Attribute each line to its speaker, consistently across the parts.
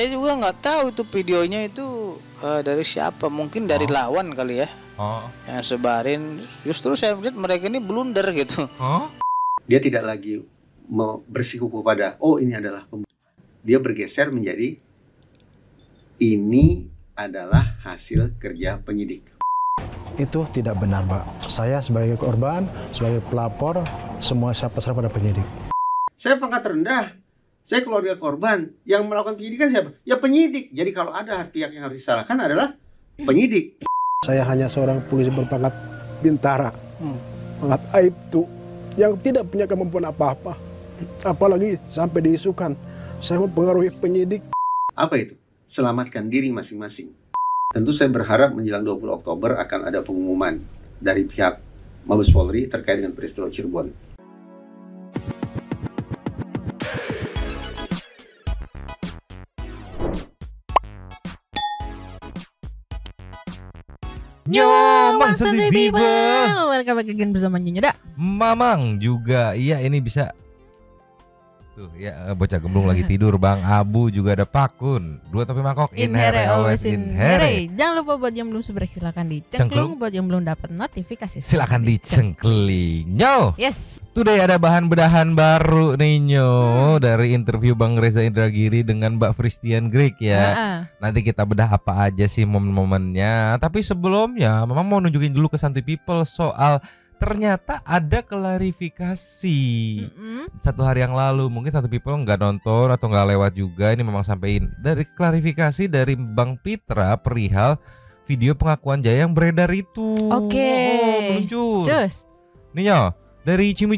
Speaker 1: Saya juga nggak tahu itu videonya itu dari siapa, mungkin dari lawan kali ya. Yang sebarin. Justru saya melihat mereka ini blunder gitu.
Speaker 2: Dia tidak lagi bersikukuh pada ini adalah pembunuhan. Dia bergeser menjadi ini adalah hasil kerja penyidik.
Speaker 3: Itu tidak benar, Pak. Saya sebagai korban, sebagai pelapor, semua saya pasrah pada penyidik.
Speaker 2: Saya pangkat rendah, saya keluarga korban. Yang melakukan penyidikan siapa? Ya penyidik. Jadi kalau ada pihak yang harus disalahkan adalah penyidik.
Speaker 3: Saya hanya seorang polisi berpangkat bintara, pangkat aibtu, yang tidak punya kemampuan apa-apa. Apalagi sampai diisukan saya mempengaruhi penyidik.
Speaker 2: Apa itu? Selamatkan diri masing-masing. Tentu saya berharap menjelang 20 Oktober akan ada pengumuman dari pihak Mabes Polri terkait dengan peristiwa Cirebon.
Speaker 4: Yo, Mang Santuy People.
Speaker 5: Welcome back again bersama Nyonya.
Speaker 4: Mamang juga, iya ini bisa. Tuh ya, bocah gemblung lagi tidur. Bang Abu juga ada Pakun. Dua topi mangkok, in here always in here.
Speaker 5: Jangan lupa buat yang belum subscribe silakan dicengklung. Buat yang belum dapat notifikasi
Speaker 4: silakan dicengkling. Nyo.
Speaker 5: Yes.
Speaker 4: Today ada bahan bedahan baru nih Nyo, dari interview Bang Reza Indragiri dengan Mbak Fristian Greg ya. Nanti kita bedah apa aja sih momen-momennya. Tapi sebelumnya memang mau nunjukin dulu ke Santuy People soal ternyata ada klarifikasi 1 hari yang lalu. Mungkin Santuy People nggak nonton atau nggak lewat juga. Ini memang sampein dari klarifikasi dari Bang Pitra perihal video pengakuan Jaya yang beredar itu. Meluncur.
Speaker 5: Cus.
Speaker 4: Nih Nyo, dari Cimu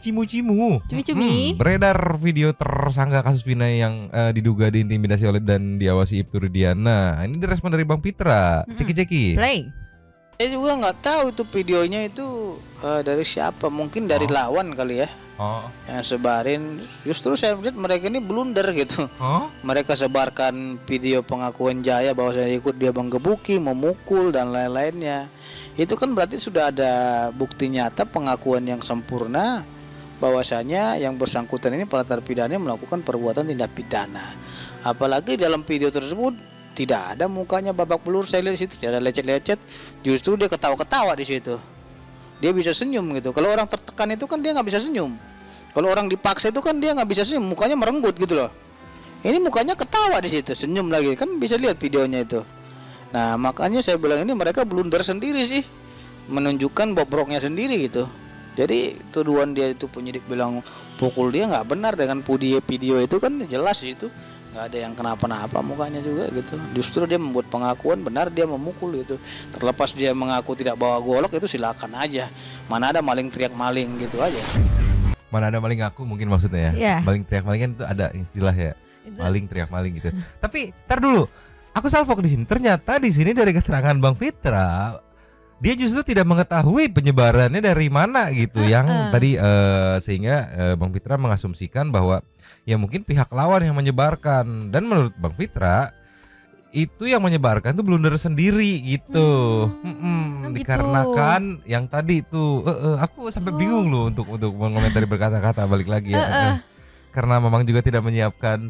Speaker 4: beredar video tersangka kasus Vina yang diduga diintimidasi oleh dan diawasi Ibtu Rudiana. Ini direspon dari Bang Pitra. Ceki-ceki.
Speaker 5: Play.
Speaker 1: Saya juga nggak tahu itu videonya itu dari siapa, mungkin dari lawan kali ya. Yang sebarin. Justru saya melihat mereka ini blunder gitu. Mereka sebarkan video pengakuan Jaya bahwa saya ikut dia menggebuki, memukul dan lain-lainnya. Itu kan berarti sudah ada bukti nyata pengakuan yang sempurna bahwasanya yang bersangkutan ini pelatar pidana melakukan perbuatan tindak pidana. Apalagi dalam video tersebut tidak ada mukanya babak belur, saya lihat di situ tidak ada lecet-lecet, justru dia ketawa-ketawa di situ. Dia bisa senyum gitu. Kalau orang tertekan itu kan dia nggak bisa senyum. Kalau orang dipaksa itu kan dia nggak bisa senyum, mukanya merenggut gitu loh. Ini mukanya ketawa di situ, senyum lagi, kan bisa lihat videonya itu. Nah makanya saya bilang ini mereka blunder sendiri sih, menunjukkan bobroknya sendiri gitu. Jadi tuduhan dia itu penyidik bilang pukul dia nggak benar, dengan video itu kan jelas itu. Nggak ada yang kenapa-napa mukanya juga gitu. Justru dia membuat pengakuan benar dia memukul gitu. Terlepas dia mengaku tidak bawa golok, itu silakan aja. Mana ada maling teriak maling gitu aja.
Speaker 4: Mana ada maling ngaku mungkin maksudnya ya. Maling teriak maling kan itu ada istilah ya. Maling teriak maling gitu. Tapi tar dulu, aku salvok di sini. Ternyata di sini dari keterangan Bang Fitra, dia justru tidak mengetahui penyebarannya dari mana gitu. Yang tadi sehingga Bang Fitra mengasumsikan bahwa ya mungkin pihak lawan yang menyebarkan. Dan menurut Bang Fitra itu yang menyebarkan itu blunder sendiri gitu. Dikarenakan yang tadi itu aku sampai bingung loh untuk mengomentari berkata-kata balik lagi ya. Karena memang juga tidak menyiapkan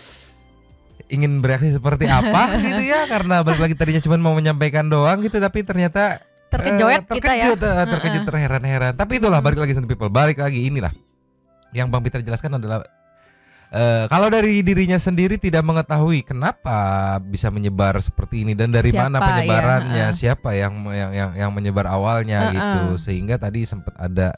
Speaker 4: ingin bereaksi seperti apa gitu ya. Karena balik lagi tadinya cuma mau menyampaikan doang gitu, tapi ternyata terkejut, terheran-heran. Tapi itulah balik lagi Santuy People. Balik lagi inilah yang Bang Peter jelaskan adalah kalau dari dirinya sendiri tidak mengetahui kenapa bisa menyebar seperti ini dan dari mana penyebarannya, siapa yang menyebar awalnya gitu, sehingga tadi sempat ada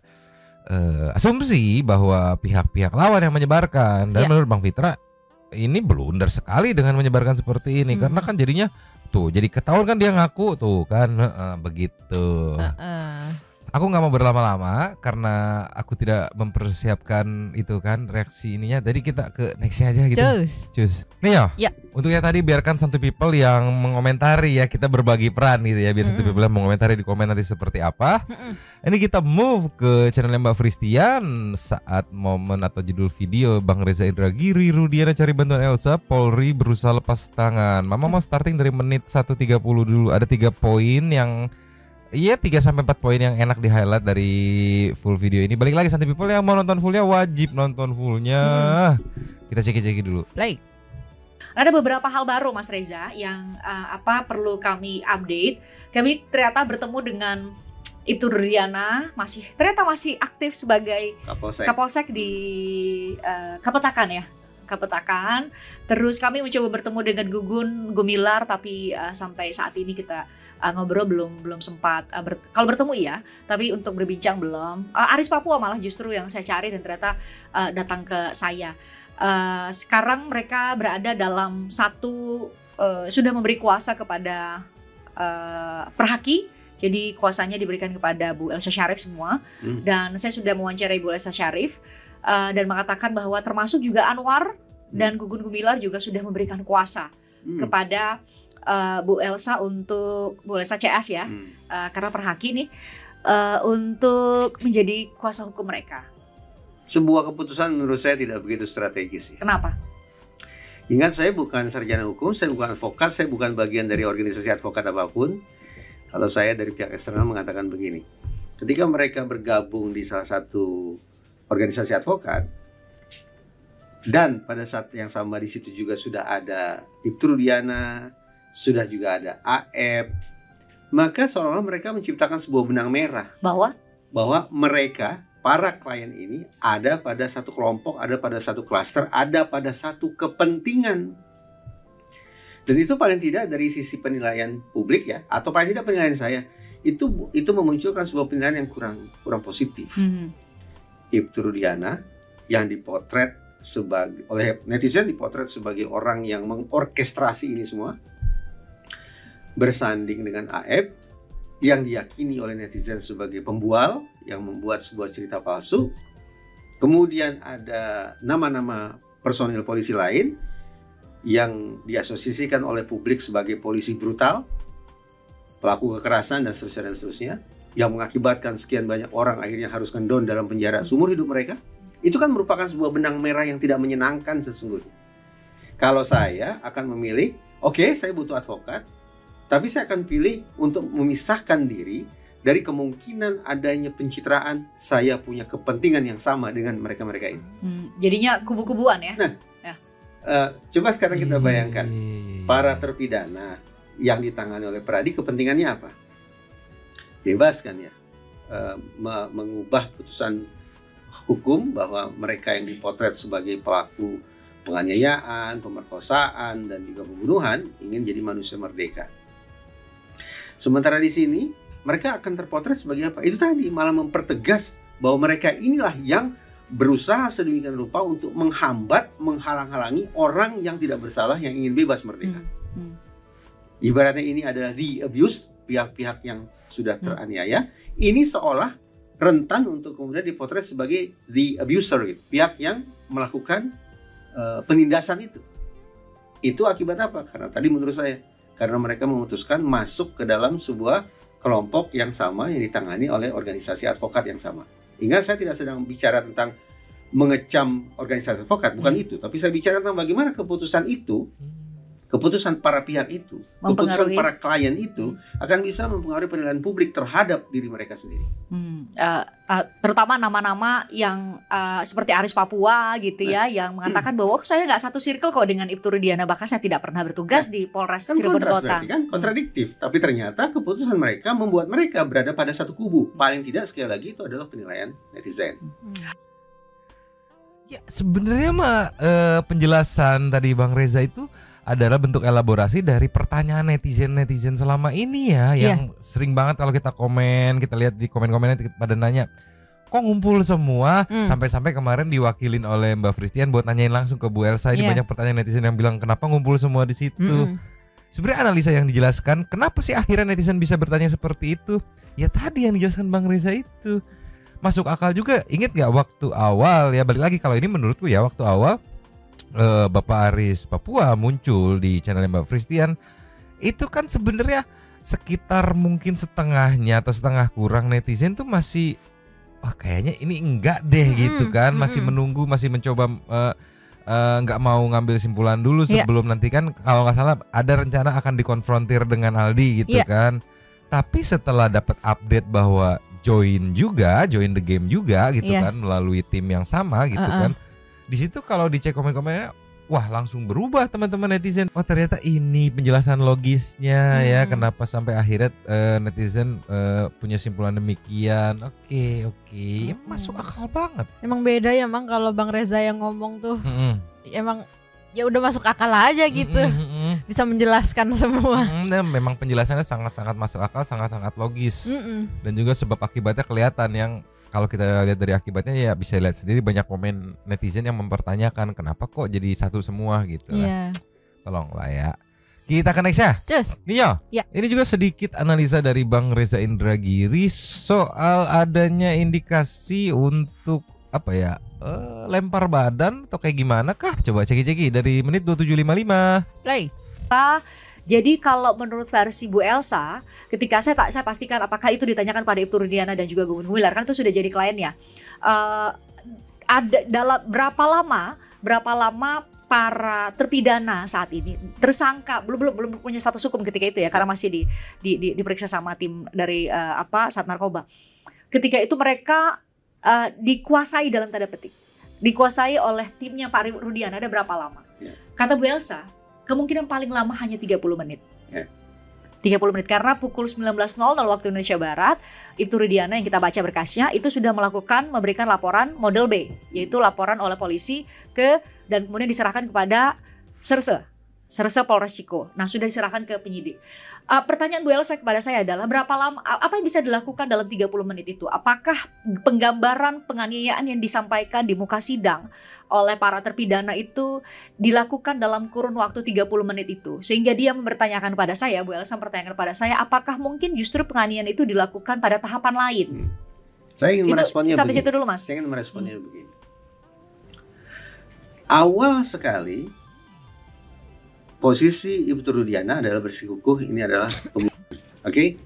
Speaker 4: asumsi bahwa pihak-pihak lawan yang menyebarkan. Dan menurut Bang Fitra ini blunder sekali dengan menyebarkan seperti ini, karena kan jadinya tuh jadi ketahuan kan dia ngaku tuh kan begitu. Aku nggak mau berlama-lama karena aku tidak mempersiapkan itu kan reaksi ininya. Jadi kita ke nextnya aja gitu. Cus. Nih ya. Untuk yang tadi biarkan Santuy People yang mengomentari ya, kita berbagi peran gitu ya, biar Santuy People yang mengomentari di komen nanti seperti apa. Ini kita move ke channelnya Mbak Fristian saat momen atau judul video Bang Reza Indragiri, Rudiana cari bantuan Elsa, Polri berusaha lepas tangan. Mama mau starting dari menit 1.30 dulu. Ada 3 poin yang 3-4 poin yang enak di highlight dari full video ini. Balik lagi Santuy People yang mau nonton fullnya wajib nonton fullnya. Kita ceki dulu.
Speaker 5: Play.
Speaker 6: Ada beberapa hal baru Mas Reza yang perlu kami update. Kami ternyata bertemu dengan Ibtu Rudiana, ternyata masih aktif sebagai Kapolsek di Kapetakan ya. Kapetakan. Terus kami mencoba bertemu dengan Gugun Gumilar, tapi sampai saat ini kita ngobrol belum sempat. Kalau bertemu iya, tapi untuk berbincang belum. Aris Papua malah justru yang saya cari dan ternyata datang ke saya. Sekarang mereka berada dalam sudah memberi kuasa kepada Perhaki. Jadi kuasanya diberikan kepada Bu Elsa Syarif semua. Dan saya sudah mewawancarai Bu Elsa Syarif dan mengatakan bahwa termasuk juga Anwar dan Gugun Gumilar juga sudah memberikan kuasa kepada Bu Elsa CS ya, karena Perhaki nih untuk menjadi kuasa hukum mereka.
Speaker 2: Sebuah keputusan menurut saya tidak begitu strategis ya.
Speaker 6: Kenapa?
Speaker 2: Ingat, saya bukan sarjana hukum, saya bukan advokat, saya bukan bagian dari organisasi advokat apapun. Kalau saya dari pihak eksternal mengatakan begini, ketika mereka bergabung di salah satu organisasi advokat, dan pada saat yang sama di situ juga sudah ada Ibtu Rudiana, sudah juga ada AF, maka seolah-olah mereka menciptakan sebuah benang merah bahwa mereka, para klien ini ada pada satu kelompok, ada pada satu klaster, ada pada satu kepentingan. Dan itu paling tidak dari sisi penilaian publik ya, atau paling tidak penilaian saya, itu memunculkan sebuah penilaian yang kurang positif. Ibtu Rudiana yang dipotret oleh netizen dipotret sebagai orang yang mengorkestrasi ini semua, bersanding dengan AF yang diyakini oleh netizen sebagai pembual yang membuat sebuah cerita palsu. Kemudian ada nama-nama personil polisi lain yang diasosiasikan oleh publik sebagai polisi brutal, pelaku kekerasan dan seterusnya, yang mengakibatkan sekian banyak orang akhirnya harus kendon dalam penjara seumur hidup mereka. Itu kan merupakan sebuah benang merah yang tidak menyenangkan sesungguhnya. Kalau saya akan memilih, saya butuh advokat, tapi saya akan pilih untuk memisahkan diri dari kemungkinan adanya pencitraan saya punya kepentingan yang sama dengan mereka-mereka ini.
Speaker 6: Jadinya kubu-kubuan ya?
Speaker 2: Nah, coba sekarang kita bayangkan, para terpidana yang ditangani oleh Peradi kepentingannya apa? Bebas kan ya, mengubah putusan hukum bahwa mereka yang dipotret sebagai pelaku penganiayaan, pemerkosaan, dan juga pembunuhan ingin jadi manusia merdeka. Sementara di sini mereka akan terpotret sebagai apa? Itu tadi malah mempertegas bahwa mereka inilah yang berusaha sedemikian rupa untuk menghambat, menghalang-halangi orang yang tidak bersalah yang ingin bebas merdeka. Ibaratnya ini adalah the abuse, pihak-pihak yang sudah teraniaya. Ini seolah rentan untuk kemudian dipotret sebagai the abuser, gitu. Pihak yang melakukan penindasan itu. Itu akibat apa? Karena tadi menurut saya, karena mereka memutuskan masuk ke dalam sebuah kelompok yang sama yang ditangani oleh organisasi advokat yang sama. Ingat, saya tidak sedang bicara tentang mengecam organisasi advokat, bukan itu. Tapi saya bicara tentang bagaimana keputusan itu, keputusan para pihak itu, keputusan para klien itu akan bisa mempengaruhi penilaian publik terhadap diri mereka sendiri.
Speaker 6: Terutama nama-nama yang seperti Aris Papua gitu ya, yang mengatakan bahwa saya nggak satu circle kok dengan Ibtu Rudiana, bahkan saya tidak pernah bertugas di Polres Cirebon Kota.
Speaker 2: Kan kontradiktif, tapi ternyata keputusan mereka membuat mereka berada pada satu kubu. Paling tidak sekali lagi itu adalah penilaian netizen.
Speaker 4: Ya sebenarnya mah penjelasan tadi Bang Reza itu adalah bentuk elaborasi dari pertanyaan netizen selama ini ya, yang sering banget kalau kita komen, kita lihat di komen-komennya pada nanya, kok ngumpul semua, sampai-sampai kemarin diwakilin oleh Mbak Fristian buat nanyain langsung ke Bu Elsa. Ini banyak pertanyaan netizen yang bilang kenapa ngumpul semua di situ. Sebenarnya analisa yang dijelaskan, kenapa sih akhirnya netizen bisa bertanya seperti itu? Ya tadi yang dijelaskan Bang Reza itu masuk akal juga. Ingat nggak waktu awal ya, balik lagi kalau ini menurutku ya, waktu awal Bapak Aris Papua muncul di channel Mbak Fristian, itu kan sebenarnya sekitar mungkin setengahnya atau setengah kurang netizen tuh masih kayaknya ini enggak deh gitu kan, masih menunggu, masih mencoba nggak mau ngambil simpulan dulu sebelum nanti kan kalau nggak salah ada rencana akan dikonfrontir dengan Aldi gitu kan. Tapi setelah dapat update bahwa join the game juga gitu kan, melalui tim yang sama gitu kan. Di situ kalau dicek komen-komennya wah langsung berubah teman-teman netizen. Oh ternyata ini penjelasan logisnya ya kenapa sampai akhirnya netizen punya simpulan demikian. Oke. Masuk akal banget.
Speaker 5: Emang beda ya Mang kalau Bang Reza yang ngomong tuh. Emang ya udah masuk akal aja gitu. Bisa menjelaskan semua.
Speaker 4: Memang penjelasannya sangat-sangat masuk akal, sangat-sangat logis. Dan juga sebab akibatnya kelihatan yang kalau kita lihat dari akibatnya ya bisa lihat sendiri, banyak komen netizen yang mempertanyakan kenapa kok jadi satu semua gitu lah. Tolonglah ya. Kita ke next ya. Nio.
Speaker 5: Ya.
Speaker 4: Ini juga sedikit analisa dari Bang Reza Indragiri soal adanya indikasi untuk apa ya? Lempar badan atau kayak gimana kah? Coba ceki-ceki dari menit 27.55.
Speaker 5: Play.
Speaker 6: Jadi kalau menurut versi Bu Elsa, ketika saya pastikan apakah itu ditanyakan pada Ibtu Rudiana dan juga Gun Gumilar, kan itu sudah jadi kliennya. Ada dalam berapa lama para terpidana saat ini tersangka belum punya status hukum ketika itu ya, karena masih diperiksa sama tim dari Sat Narkoba. Ketika itu mereka dikuasai dalam tanda petik, dikuasai oleh timnya Pak Rudiana. Ada berapa lama? Kata Bu Elsa, kemungkinan paling lama hanya 30 menit. 30 menit karena pukul 19.00 waktu Indonesia Barat, Ibtu Rudiana yang kita baca berkasnya itu sudah memberikan laporan model B, yaitu laporan oleh polisi dan kemudian diserahkan kepada Serse Polres Ciko. Nah, sudah diserahkan ke penyidik. Pertanyaan Bu Elsa kepada saya adalah berapa lama, apa yang bisa dilakukan dalam 30 menit itu? Apakah penggambaran penganiayaan yang disampaikan di muka sidang oleh para terpidana itu dilakukan dalam kurun waktu 30 menit itu? Sehingga dia mempertanyakan pada saya, Bu Elsa mempertanyakan pada saya, apakah mungkin justru penganiayaan itu dilakukan pada tahapan lain?
Speaker 2: Saya ingin meresponnya
Speaker 6: sampai situ dulu, Mas.
Speaker 2: Saya ingin meresponnya begini. Awal sekali posisi Ibtu Rudiana adalah bersikukuh, ini adalah pembunuhan. Oke?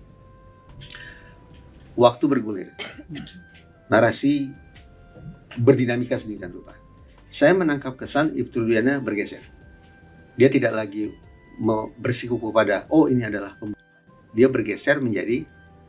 Speaker 2: Waktu bergulir. Narasi berdinamika sedemikian rupa. Saya menangkap kesan Ibtu Rudiana bergeser. Dia tidak lagi bersikukuh pada ini adalah pembunuhan. Dia bergeser menjadi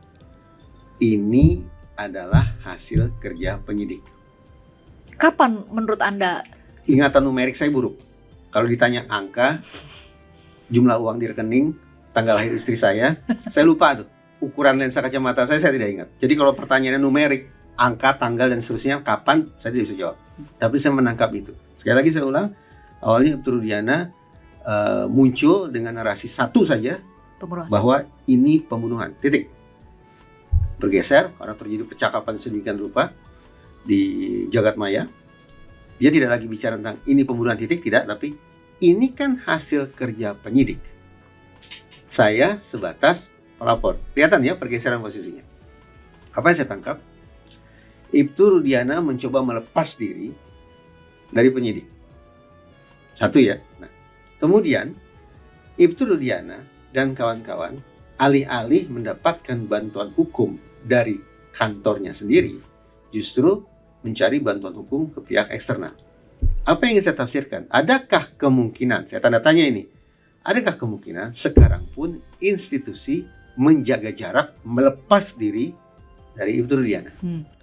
Speaker 2: ini adalah hasil kerja penyidik.
Speaker 6: Kapan menurut Anda?
Speaker 2: Ingatan numerik saya buruk. Kalau ditanya angka, jumlah uang di rekening, tanggal lahir istri saya lupa tuh. Ukuran lensa kacamata saya tidak ingat. Jadi kalau pertanyaannya numerik, angka, tanggal dan seterusnya, kapan, saya tidak bisa jawab. Tapi saya menangkap itu. Sekali lagi saya ulang, awalnya Ibtu Rudiana muncul dengan narasi satu saja, bahwa ini pembunuhan, titik. Bergeser karena terjadi percakapan sedemikian rupa di jagat maya. Dia tidak lagi bicara tentang ini pembunuhan titik, tidak, tapi ini kan hasil kerja penyidik. Saya sebatas pelapor. Kelihatan ya pergeseran posisinya. Apa yang saya tangkap? Ibtu Rudiana mencoba melepas diri dari penyidik. Satu ya. Nah, kemudian Ibtu Rudiana dan kawan-kawan alih-alih mendapatkan bantuan hukum dari kantornya sendiri, justru mencari bantuan hukum ke pihak eksternal. Apa yang ingin saya tafsirkan? Adakah kemungkinan, saya tanda tanya ini, adakah kemungkinan sekarang pun institusi menjaga jarak, melepas diri dari Ibtu Rudiana?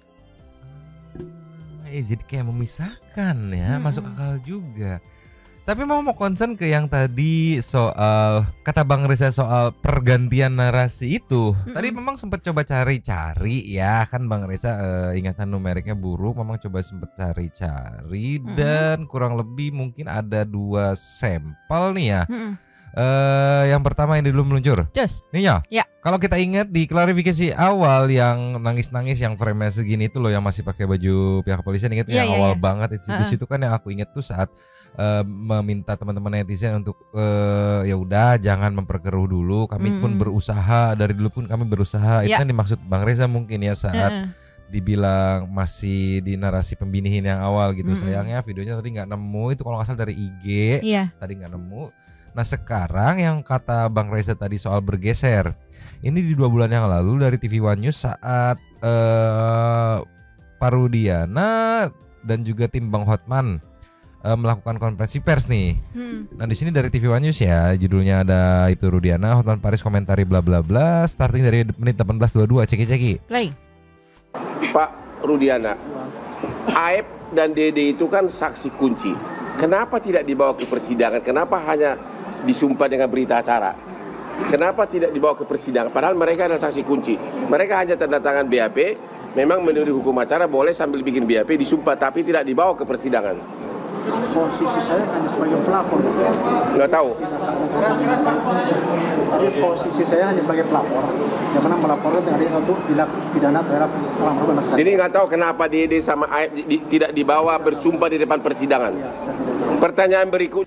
Speaker 4: Jadi kayak memisahkan ya, masuk akal juga. Tapi mau concern ke yang tadi soal, kata Bang Reza soal pergantian narasi itu. Tadi memang sempat coba cari-cari ya, kan Bang Reza ingatan numeriknya buruk, memang coba sempat cari-cari dan kurang lebih mungkin ada 2 sampel nih ya. Yang pertama yang dulu meluncur. Nih ya. Kalau kita ingat di klarifikasi awal yang nangis-nangis yang frame-nya segini itu loh, yang masih pakai baju pihak kepolisian, ingat yang awal banget itu di situ kan yang aku ingat tuh saat meminta teman-teman netizen untuk ya udah jangan memperkeruh dulu, kami pun berusaha, dari dulu pun kami berusaha. Itu kan dimaksud Bang Reza mungkin ya saat dibilang masih di narasi pembinihin yang awal gitu. Sayangnya videonya tadi nggak nemu, itu kalau nggak salah dari IG tadi nggak nemu. Nah sekarang yang kata Bang Reza tadi soal bergeser, ini di 2 bulan yang lalu dari TV One News saat Pak Rudiana dan juga tim Bang Hotman melakukan konferensi pers nih. Nah di sini dari TV One News ya, judulnya ada Ibtu Rudiana, Hotman Paris komentari bla bla bla, starting dari menit 18.22. Ceki.
Speaker 5: Play.
Speaker 7: Pak Rudiana, Aep dan Dede itu kan saksi kunci. Kenapa tidak dibawa ke persidangan? Kenapa hanya disumpah dengan berita acara? Kenapa tidak dibawa ke persidangan? Padahal mereka adalah saksi kunci. Mereka hanya tanda tangan BAP, memang menurut hukum acara boleh sambil bikin BAP disumpah, tapi tidak dibawa ke persidangan.
Speaker 8: Posisi saya hanya sebagai pelapor.
Speaker 7: Nggak tahu.
Speaker 8: Tapi posisi saya hanya sebagai pelapor. Yang pernah melaporkan dengan ada satu tindak pidana terhadap almarhum anak saya.
Speaker 7: Jadi nggak tahu kenapa Dede sama Aib tidak dibawa bersumpah di depan persidangan. Pertanyaan berikut.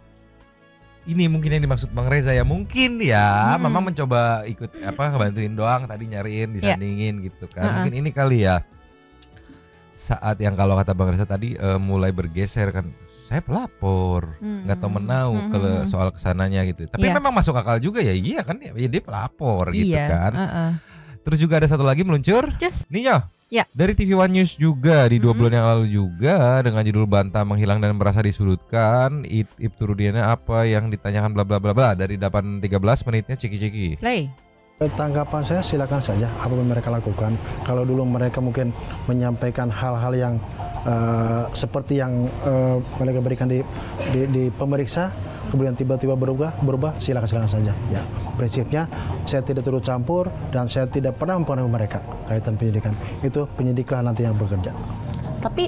Speaker 4: Ini mungkin yang dimaksud Bang Reza ya, mungkin ya Mama mencoba ikut ngebantuin doang tadi, nyariin, disandingin gitu kan. Mungkin ini kali ya saat yang kalau kata Bang Reza tadi mulai bergeser kan, saya pelapor nggak tahu menau ke soal kesananya gitu. Tapi memang masuk akal juga ya, iya kan ya dia pelapor gitu kan. Terus juga ada satu lagi meluncur Ninyo dari TV One News juga di 2 bulan yang lalu juga dengan judul Bantah Menghilang dan Merasa Disudutkan. Ibtu Rudiana apa yang ditanyakan bla bla bla bla. Dari 8.13 menitnya ceki-ceki
Speaker 5: Play.
Speaker 3: Tanggapan saya silakan saja apapun mereka lakukan. Kalau dulu mereka mungkin menyampaikan hal-hal yang seperti yang mereka berikan di pemeriksa, kemudian tiba-tiba berubah, silakan saja. Ya, prinsipnya saya tidak turut campur dan saya tidak pernah mempengaruhi mereka kaitan penyidikan. Itu penyidiklah nanti yang bekerja.
Speaker 9: Tapi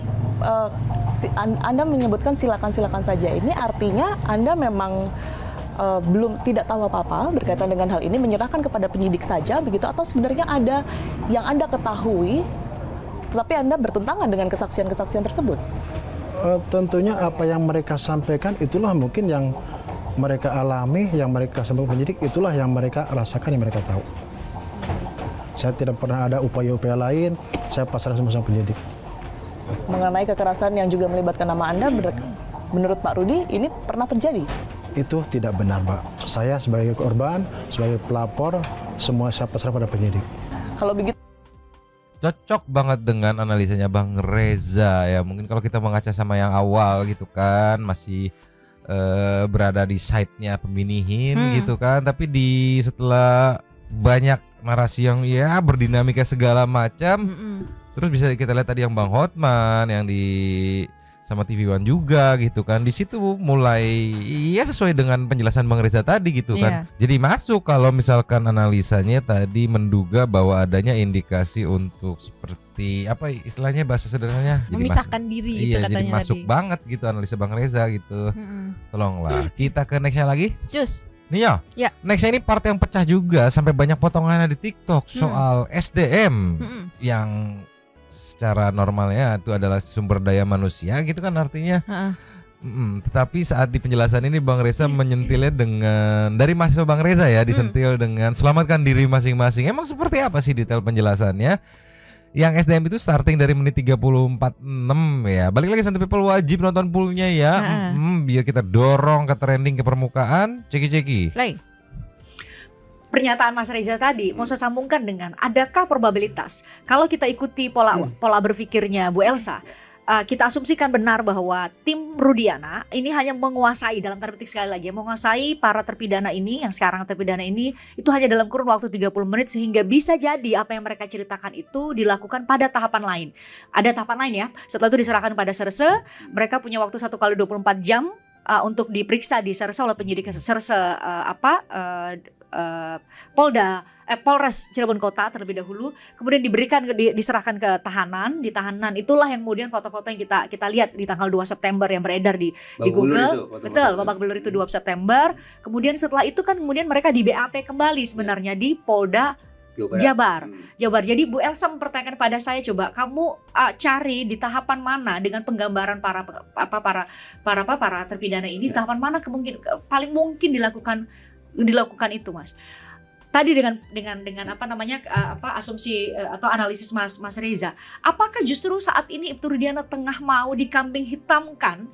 Speaker 9: Anda menyebutkan silakan saja. Ini artinya Anda memang belum tidak tahu apa-apa berkaitan dengan hal ini, menyerahkan kepada penyidik saja begitu, atau sebenarnya ada yang Anda ketahui tetapi Anda bertentangan dengan kesaksian-kesaksian tersebut?
Speaker 3: Tentunya apa yang mereka sampaikan itulah mungkin yang mereka alami, yang mereka sampaikan penyidik, itulah yang mereka rasakan, yang mereka tahu. Saya tidak pernah ada upaya-upaya lain, saya pasrah semua sama penyidik.
Speaker 9: Mengenai kekerasan yang juga melibatkan nama Anda, menurut Pak Rudi ini pernah terjadi?
Speaker 3: Itu tidak benar, Pak. Saya sebagai korban, sebagai pelapor, semua saya pasrah pada penyidik.
Speaker 9: Kalau begitu
Speaker 4: cocok banget dengan analisanya Bang Reza ya. Mungkin kalau kita mengaca sama yang awal gitu kan, masih berada di side-nya peminihin gitu kan, tapi setelah banyak narasi yang ya berdinamika segala macam, terus bisa kita lihat tadi yang Bang Hotman yang di sama TV One juga gitu kan, di situ mulai ya sesuai dengan penjelasan Bang Reza tadi gitu kan. Jadi masuk kalau misalkan analisanya tadi menduga bahwa adanya indikasi untuk seperti apa istilahnya bahasa sederhananya,
Speaker 5: memisahkan diri itu katanya
Speaker 4: jadi masuk
Speaker 5: tadi.
Speaker 4: Banget gitu analisa Bang Reza gitu. Tolonglah kita ke nextnya lagi. Nih ya, nextnya ini part yang pecah juga sampai banyak potongannya di TikTok soal SDM yang secara normalnya itu adalah sumber daya manusia gitu kan artinya. Tetapi saat di penjelasan ini Bang Reza menyentilnya dengan dari mahasiswa Bang Reza ya, disentil dengan selamatkan diri masing-masing. Emang seperti apa sih detail penjelasannya? Yang SDM itu starting dari menit 34.6 ya. Balik lagi Santai People wajib nonton fullnya ya. Biar kita dorong ke trending, ke permukaan. Ceki-ceki.
Speaker 6: Play. Pernyataan Mas Reza tadi mau saya sambungkan dengan adakah probabilitas kalau kita ikuti pola berpikirnya Bu Elsa, kita asumsikan benar bahwa tim Rudiana ini hanya menguasai, dalam tanda petik sekali lagi, menguasai para terpidana ini, yang sekarang terpidana ini itu hanya dalam kurun waktu 30 menit, sehingga bisa jadi apa yang mereka ceritakan itu dilakukan pada tahapan lain. Ada tahapan lain ya, setelah itu diserahkan pada Serse, mereka punya waktu 1x24 jam untuk diperiksa di Serse oleh penyidik Serse Polres Cirebon Kota terlebih dahulu, kemudian diserahkan ke tahanan. Di tahanan itulah yang kemudian foto-foto yang kita lihat di tanggal 2 September yang beredar di Google. Betul, babak belur itu 2 September. Kemudian setelah itu kan kemudian mereka di BAP kembali sebenarnya di Polda Jabar. Jadi Bu Elsa mempertanyakan pada saya, coba kamu cari di tahapan mana dengan penggambaran para terpidana ini, tahapan mana paling mungkin dilakukan itu, Mas. Tadi dengan asumsi atau analisis Mas Reza, apakah justru saat ini Ibtu Rudiana tengah mau dikambing hitamkan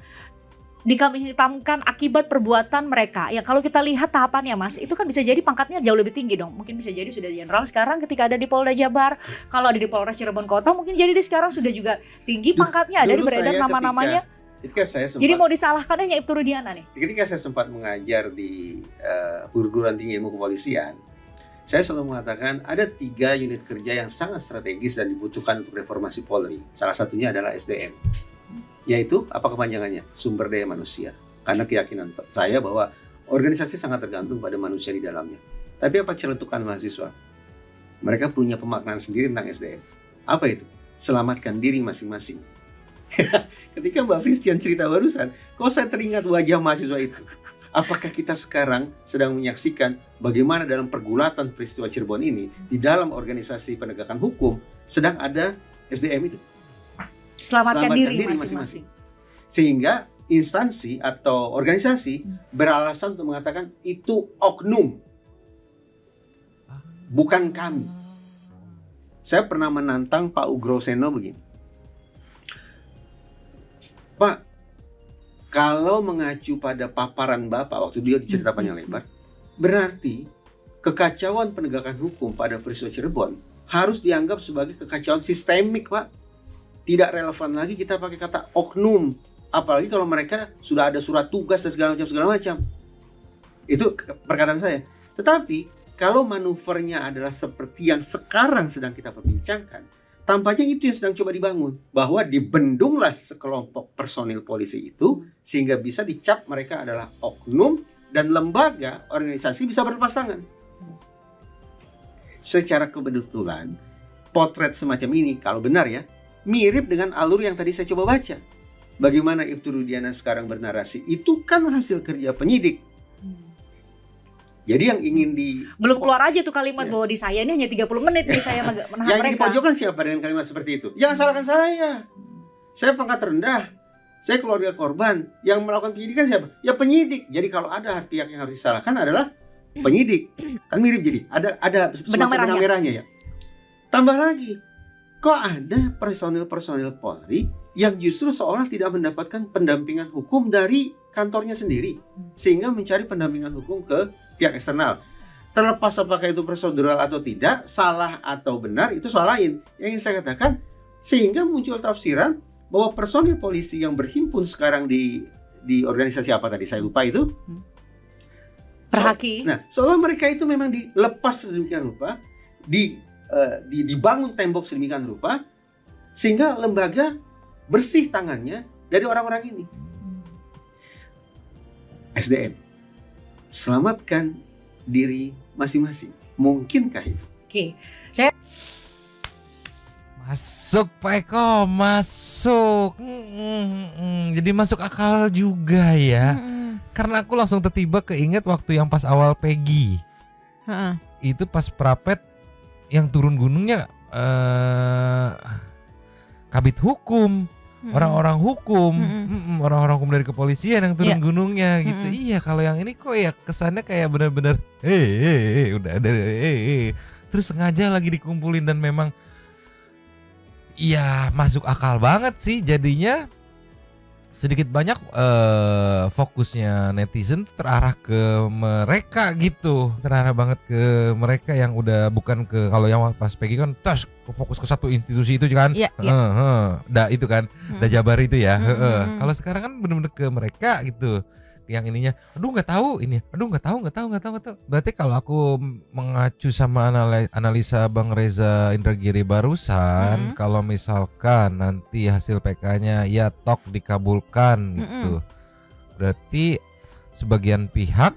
Speaker 6: akibat perbuatan mereka? Ya kalau kita lihat tahapannya, Mas, itu kan bisa jadi pangkatnya jauh lebih tinggi dong. Mungkin bisa jadi sudah jenderal sekarang ketika ada di Polda Jabar. Kalau ada di Polres Cirebon Kota mungkin jadi sekarang sudah juga tinggi pangkatnya, ada di beredar nama-namanya. Jadi mau disalahkan hanya Ibtu Rudiana nih.
Speaker 2: Ketika saya sempat mengajar di perguruan tinggi ilmu kepolisian, saya selalu mengatakan ada 3 unit kerja yang sangat strategis dan dibutuhkan untuk reformasi Polri. Salah satunya adalah SDM. Yaitu apa kepanjangannya? Sumber daya manusia. Karena keyakinan saya bahwa organisasi sangat tergantung pada manusia di dalamnya. Tapi apa celetukan mahasiswa? Mereka punya pemaknaan sendiri tentang SDM. Apa itu? Selamatkan diri masing-masing. Ketika Mbak Christian cerita barusan, kok saya teringat wajah mahasiswa itu. Apakah kita sekarang sedang menyaksikan bagaimana dalam pergulatan peristiwa Cirebon ini, di dalam organisasi penegakan hukum, sedang ada SDM itu?
Speaker 6: Selamatkan diri masing-masing.
Speaker 2: Sehingga instansi atau organisasi beralasan untuk mengatakan itu oknum, bukan kami. Saya pernah menantang Pak Ugroseno begini, Pak, kalau mengacu pada paparan Bapak waktu dia cerita panjang lebar, berarti kekacauan penegakan hukum pada peristiwa Cirebon harus dianggap sebagai kekacauan sistemik, Pak. Tidak relevan lagi kita pakai kata oknum, apalagi kalau mereka sudah ada surat tugas dan segala macam. Itu perkataan saya. Tetapi kalau manuvernya adalah seperti yang sekarang sedang kita perbincangkan, tampaknya itu yang sedang coba dibangun, bahwa dibendunglah sekelompok personil polisi itu sehingga bisa dicap mereka adalah oknum dan lembaga organisasi bisa berlepas tangan. Secara kebetulan potret semacam ini kalau benar ya mirip dengan alur yang tadi saya coba baca. Bagaimana Ibtu Rudiana sekarang bernarasi itu kan hasil kerja penyidik. Jadi yang ingin
Speaker 6: belum keluar aja tuh kalimat bahwa di saya ini hanya 30 menit nih saya menahan mereka.
Speaker 2: Yang dipojokkan siapa dengan kalimat seperti itu? Jangan salahkan saya. Saya pangkat rendah. Saya keluarga korban. Yang melakukan penyidikan siapa? Ya penyidik. Jadi kalau ada pihak yang harus disalahkan adalah penyidik. Kan mirip jadi. Ada benang merahnya ya. Tambah lagi, kok ada personil-personil Polri yang justru seolah tidak mendapatkan pendampingan hukum dari kantornya sendiri, sehingga mencari pendampingan hukum ke pihak eksternal. Terlepas apakah itu prosedural atau tidak, salah atau benar itu soal lain. Yang ingin saya katakan, sehingga muncul tafsiran bahwa personil polisi yang berhimpun sekarang di organisasi apa tadi saya lupa itu,
Speaker 6: Perhaki.
Speaker 2: Seolah mereka itu memang dilepas sedemikian rupa, dibangun tembok sedemikian rupa, sehingga lembaga bersih tangannya dari orang-orang ini. SDM, selamatkan diri masing-masing. Mungkinkah itu?
Speaker 6: Oke, saya
Speaker 4: masuk Pak Eko, masuk. Jadi masuk akal juga ya. Karena aku langsung tiba keinget waktu yang pas awal Peggy. Itu pas Prapet yang turun gunungnya kabit hukum. Orang-orang hukum, orang-orang hukum dari kepolisian yang turun gunungnya gitu. Iya, kalau yang ini kok ya kesannya kayak benar-benar udah ada terus sengaja lagi dikumpulin dan memang ya masuk akal banget sih jadinya. Sedikit banyak fokusnya netizen terarah ke mereka gitu, terarah banget ke mereka yang udah bukan ke, kalau yang pas Peggy kan tas fokus ke satu institusi itu kan, itu kan, Jabar itu ya. Kalau sekarang kan benar-benar ke mereka gitu, yang ininya, aduh nggak tahu ini, aduh nggak tahu. Berarti kalau aku mengacu sama analisa Bang Reza Indragiri barusan, kalau misalkan nanti hasil PK-nya ya tok dikabulkan gitu, berarti sebagian pihak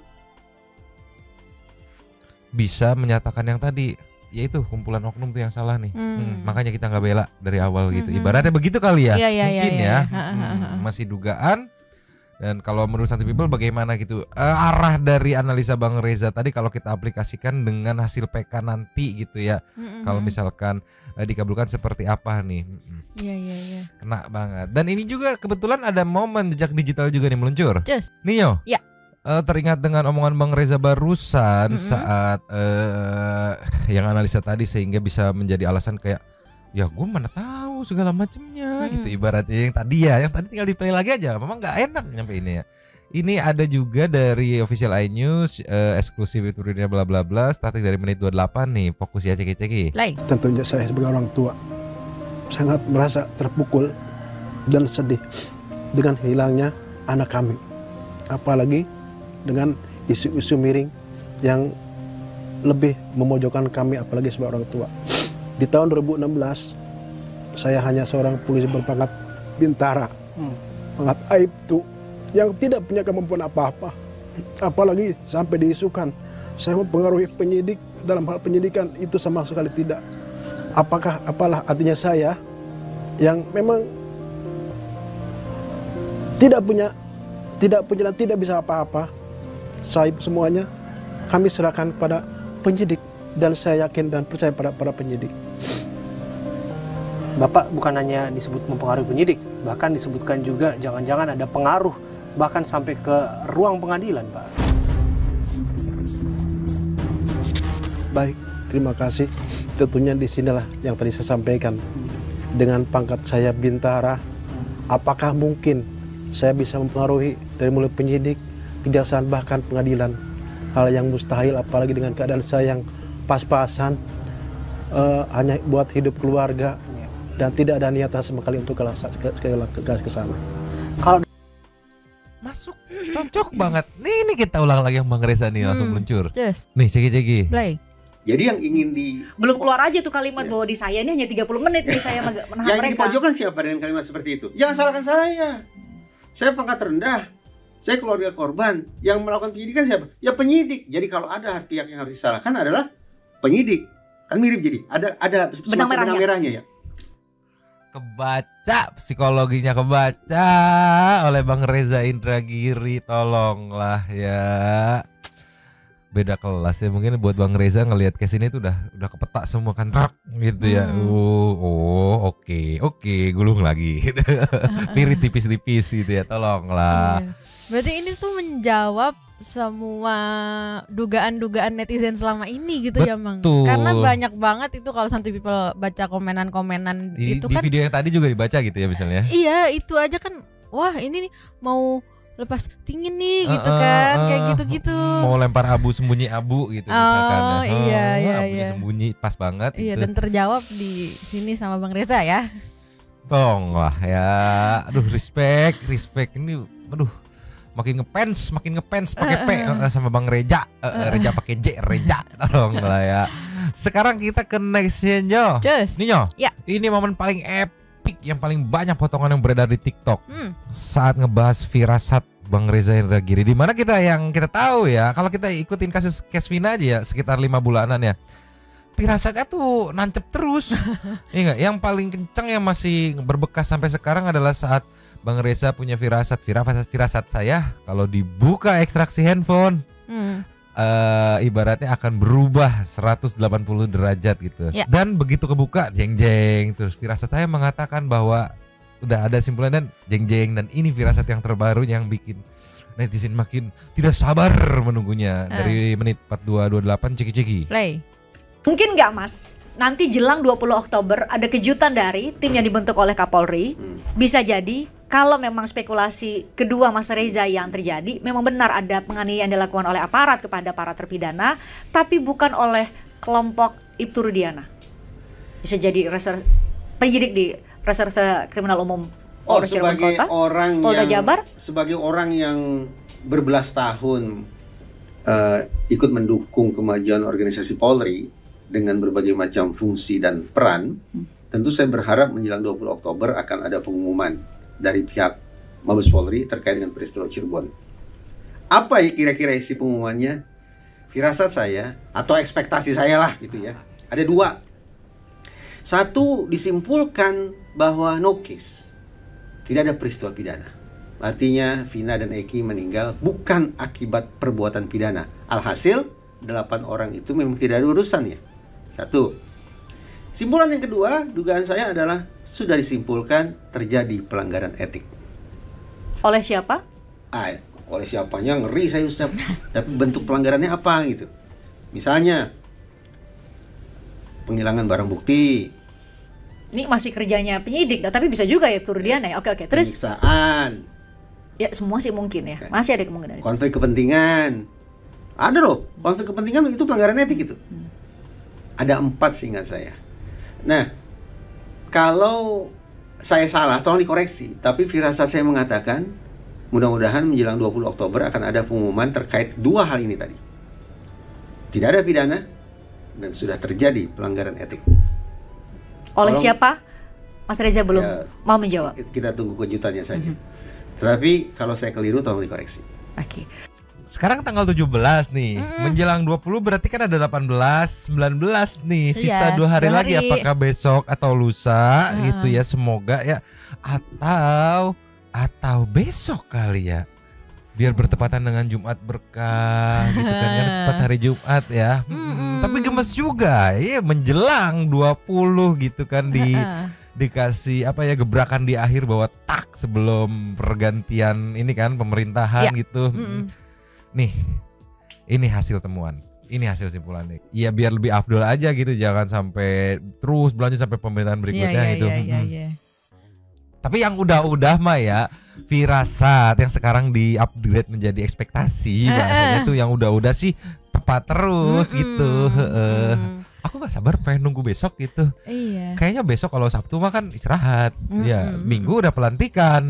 Speaker 4: bisa menyatakan yang tadi, yaitu kumpulan oknum tuh yang salah nih. Makanya kita nggak bela dari awal gitu. Ibaratnya begitu kali ya, mungkin ya. Masih dugaan. Dan kalau menurut Santi People bagaimana gitu arah dari analisa Bang Reza tadi kalau kita aplikasikan dengan hasil PK nanti gitu ya. Kalau misalkan dikabulkan seperti apa nih.
Speaker 5: Iya.
Speaker 4: Kena banget. Dan ini juga kebetulan ada momen jejak digital juga nih meluncur. Nio.
Speaker 5: Ya.
Speaker 4: Teringat dengan omongan Bang Reza barusan saat yang analisa tadi sehingga bisa menjadi alasan kayak ya gue mana tahu segala macamnya gitu, ibaratnya yang tadi tinggal di play lagi aja, memang nggak enak nyampe ini ya. Ini ada juga dari official iNews eksklusif itu bla bla bla, starting dari menit 28 nih, fokus ya ceki.
Speaker 3: Tentunya saya sebagai orang tua sangat merasa terpukul dan sedih dengan hilangnya anak kami, apalagi dengan isu-isu miring yang lebih memojokkan kami apalagi sebagai orang tua. Di tahun 2016 saya hanya seorang polisi berpangkat bintara sangat aib tuh, yang tidak punya kemampuan apa-apa, apalagi sampai diisukan saya mempengaruhi penyidik dalam hal penyidikan, itu sama sekali tidak. Apalah artinya saya yang memang tidak punya dan tidak bisa apa-apa, saya semuanya kami serahkan kepada penyidik, dan saya yakin dan percaya pada para penyidik.
Speaker 10: Bapak bukan hanya disebut mempengaruhi penyidik, bahkan disebutkan juga jangan-jangan ada pengaruh bahkan sampai ke ruang pengadilan, Pak.
Speaker 3: Baik, terima kasih. Tentunya di sinilah yang tadi saya sampaikan. Dengan pangkat saya bintara, apakah mungkin saya bisa mempengaruhi dari mulai penyidik, kejaksaan, bahkan pengadilan? Hal yang mustahil, apalagi dengan keadaan saya yang pas-pasan, hanya buat hidup keluarga, dan tidak ada niatan sama sekali untuk ke sana.
Speaker 4: Kalau masuk cocok banget. Nih kita ulang lagi yang Bang Reza nih, langsung meluncur.
Speaker 5: Yes.
Speaker 4: Nih ceki.
Speaker 5: Play.
Speaker 2: Jadi yang ingin
Speaker 6: belum keluar aja tuh kalimat bahwa di saya ini hanya 30 menit nih saya menahan mereka.
Speaker 2: Yang di pojokan siapa dengan kalimat seperti itu? Jangan salahkan saya. Saya pangkat rendah. Saya keluarga korban. Yang melakukan penyidikan siapa? Ya penyidik. Jadi kalau ada pihak yang harus disalahkan adalah penyidik. Kan mirip jadi. Ada benang merahnya ya.
Speaker 4: Kebaca, psikologinya kebaca oleh Bang Reza Indragiri, tolonglah ya. Beda kelas ya, mungkin buat Bang Reza ngelihat case ini tuh udah kepetak semua kan gitu ya. Oke, gulung lagi. Pirit tipis-tipis gitu ya, tolonglah.
Speaker 5: Berarti ini tuh menjawab semua dugaan-dugaan netizen selama ini gitu. Betul. Ya Mang. Karena banyak banget itu kalau Santuy People baca komenan-komenan itu kan. Di
Speaker 4: video yang tadi juga dibaca gitu ya misalnya.
Speaker 5: Iya, itu aja kan. Wah, ini nih mau lepas tinggi nih gitu kan, kayak gitu-gitu.
Speaker 4: Mau lempar abu, sembunyi abu gitu misalkan.
Speaker 5: Iya.
Speaker 4: Abunya sembunyi pas banget.
Speaker 5: Iya, dan terjawab di sini sama Bang Reza ya.
Speaker 4: Tolonglah ya. Aduh, respect ini. Aduh, makin ngepens pakai P sama Bang Reja. Reja pakai J, Reja. Tolonglah ya. Sekarang kita ke nextnya Nyo. Nyo. Ya. Ini momen paling epic yang paling banyak potongan yang beredar di TikTok saat ngebahas firasat Bang Reza Indragiri, di mana kita tahu ya, kalau kita ikutin kasus Kesvina aja ya sekitar 5 bulanan ya, firasatnya tuh nancep terus. Iya, yang paling kencang yang masih berbekas sampai sekarang adalah saat Bang Reza punya firasat saya kalau dibuka ekstraksi handphone ibaratnya akan berubah 180 derajat gitu. Ya. Dan begitu kebuka jeng-jeng, terus firasat saya mengatakan bahwa udah ada simpulan dan jeng-jeng, dan ini firasat yang terbaru yang bikin netizen makin tidak sabar menunggunya. Dari menit 42-28 ceki-ceki.
Speaker 6: Play. Mungkin nggak Mas, nanti jelang 20 Oktober ada kejutan dari tim yang dibentuk oleh Kapolri. Bisa jadi kalau memang spekulasi kedua Mas Reza yang terjadi memang benar ada penganiayaan yang dilakukan oleh aparat kepada para terpidana, tapi bukan oleh kelompok Ibtu Rudiana. Bisa jadi penyidik di Reserse Kriminal Umum Polres Cirebon Kota, Polda Jabar.
Speaker 2: Sebagai orang yang berbelas tahun ikut mendukung kemajuan organisasi Polri dengan berbagai macam fungsi dan peran, tentu saya berharap menjelang 20 Oktober akan ada pengumuman dari pihak Mabes Polri terkait dengan peristiwa Cirebon. Apa ya kira-kira isi pengumumannya? Firasat saya atau ekspektasi saya lah gitu ya. Ada 2. Satu, disimpulkan bahwa no case, tidak ada peristiwa pidana. Artinya Vina dan Eki meninggal bukan akibat perbuatan pidana. Alhasil 8 orang itu memang tidak ada urusannya. 1. Simpulan yang kedua, dugaan saya adalah sudah disimpulkan terjadi pelanggaran etik.
Speaker 6: Oleh siapa?
Speaker 2: Oleh siapanya ngeri saya Ustaz. Tapi bentuk pelanggarannya apa gitu. Misalnya penghilangan barang bukti.
Speaker 6: Ini masih kerjanya penyidik, tapi bisa juga ya Ibtu Rudiana ya. Oke. Terus
Speaker 2: penyiksaan.
Speaker 6: Ya semua sih mungkin ya. Masih ada kemungkinan itu.
Speaker 2: Konflik kepentingan. Ada loh, konflik kepentingan itu pelanggaran etik itu. Ada 4 seingat saya. Nah, kalau saya salah tolong dikoreksi, tapi firasat saya mengatakan mudah-mudahan menjelang 20 Oktober akan ada pengumuman terkait 2 hal ini tadi. Tidak ada pidana dan sudah terjadi pelanggaran etik.
Speaker 6: Oleh siapa? Mas Reza belum mau menjawab.
Speaker 2: Kita tunggu kejutannya saja. Tetapi kalau saya keliru tolong dikoreksi.
Speaker 6: Oke.
Speaker 4: Sekarang tanggal 17 nih, menjelang 20 berarti kan ada 18, 19 nih, sisa 2 hari lagi. Apakah besok atau lusa gitu ya, semoga ya, atau besok kali ya, biar bertepatan dengan Jumat berkah gitu kan tepat hari Jumat ya. Tapi gemes juga ya menjelang 20 gitu kan dikasih apa ya, gebrakan di akhir bahwa tak sebelum pergantian ini kan pemerintahan gitu. Nih, ini hasil temuan, ini hasil simpulan nih. Ya biar lebih afdol aja gitu, jangan sampai terus berlanjut sampai pemerintahan berikutnya gitu. Tapi yang udah mah ya, firasat yang sekarang di-upgrade menjadi ekspektasi bahasanya tuh yang udah sih tepat terus gitu. Aku gak sabar pengen nunggu besok gitu. Kayaknya besok kalau Sabtu mah kan istirahat. Ya, Minggu udah pelantikan.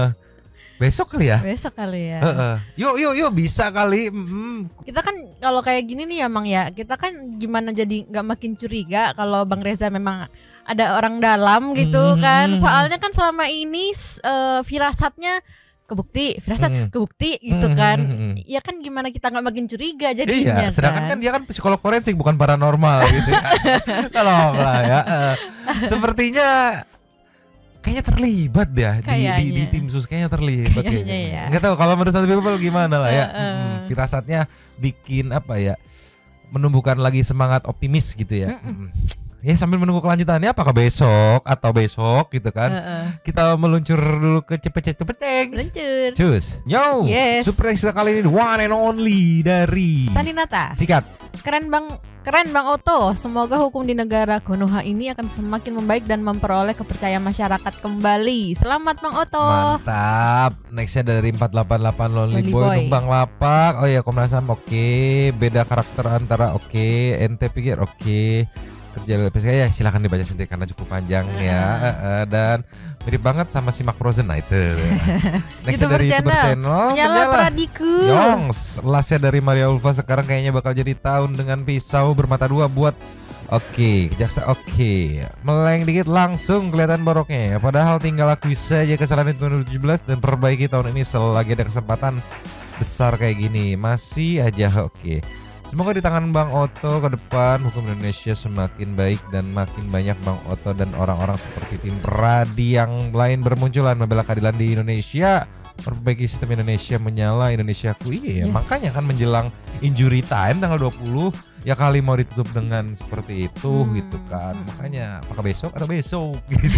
Speaker 4: Besok kali ya?
Speaker 5: Besok kali ya.
Speaker 4: Yuk bisa kali.
Speaker 5: Kita kan kalau kayak gini nih ya Mang ya, kita kan gimana jadi gak makin curiga kalau Bang Reza memang ada orang dalam gitu kan. Soalnya kan selama ini firasatnya kebukti gitu kan. Ya kan gimana kita gak makin curiga jadinya.
Speaker 4: Iya, sedangkan kan dia kan psikolog forensik bukan paranormal gitu ya. Tolong lah ya. Sepertinya kayaknya terlibat ya di tim sus, kayaknya terlibat kayaknya. Nggak tahu kalau menurut Santi People gimana lah ya. Firasatnya bikin apa ya, menumbuhkan lagi semangat optimis gitu ya. Ya sambil menunggu kelanjutannya apakah besok gitu kan. Kita meluncur dulu ke Cepeteng. Cus. Yo. Super Extra kali ini the one and only dari
Speaker 5: Saninata.
Speaker 4: Sikat.
Speaker 5: Keren Bang Oto. Semoga hukum di negara Konoha ini akan semakin membaik dan memperoleh kepercayaan masyarakat kembali. Selamat Bang Oto.
Speaker 4: Mantap. Nextnya dari 488 Lonely Boy Numpang Lapak. Oh ya, Komnas HAM oke. Beda karakter antara oke. Ente pikir oke. Kerja LPSK ya silakan dibaca sendiri karena cukup panjang ya. Dan mirip banget sama Simak Frozen. Nah itu Nextnya dari YouTuber channel
Speaker 5: Menyala Pradiku.
Speaker 4: Yongs. Lastnya dari Maria Ulfa. Sekarang kayaknya bakal jadi tahun dengan pisau bermata dua buat kejaksa meleng dikit langsung kelihatan boroknya. Padahal tinggal akui saja kesalahan itu 2017 dan perbaiki tahun ini selagi ada kesempatan besar kayak gini. Masih aja Semoga di tangan Bang Oto ke depan hukum Indonesia semakin baik dan makin banyak Bang Oto dan orang-orang seperti tim Pradi yang lain bermunculan membela keadilan di Indonesia, perbaiki sistem Indonesia, menyala Indonesiaku. Makanya kan menjelang injury time tanggal 20 ya kali mau ditutup dengan seperti itu gitu kan. Makanya apakah besok atau besok gitu.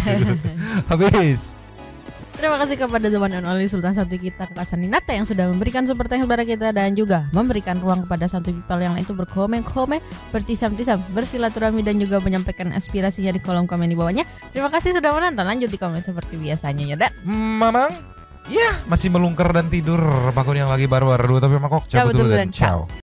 Speaker 4: Habis.
Speaker 5: Terima kasih kepada The One and Only Sultan Santuy kita, Kakak Saninata yang sudah memberikan super thanks kepada kita dan juga memberikan ruang kepada Santuy People yang lain untuk berkomen, bertisam, bersilaturahmi dan juga menyampaikan aspirasinya di kolom komen di bawahnya. Terima kasih sudah menonton. Lanjut di komen seperti biasanya ya, Dan.
Speaker 4: Mamang, ya masih melungker dan tidur. Pakun yang lagi baru-baru tapi mangkok cabut dulu dan ciao.